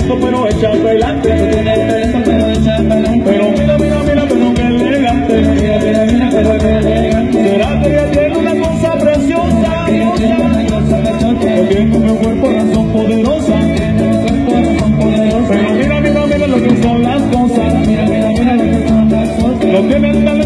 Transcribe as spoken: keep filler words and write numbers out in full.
talento, pero echa pelante. Tú tienes talento, pero echa pelante. Pero mira, mira, mira, pero que elegante. Mira, mira, mira, pero que elegante. ¿Será que ella tiene una cosa preciosa? Ella tiene una cosa preciosa. Que tiene un cuerpo, razón poderosa. Tiene un cuerpo, razón poderosa. Pero mira, mira, mira lo que son las cosas. Mira, mira, mira lo que son las cosas. Lo tienen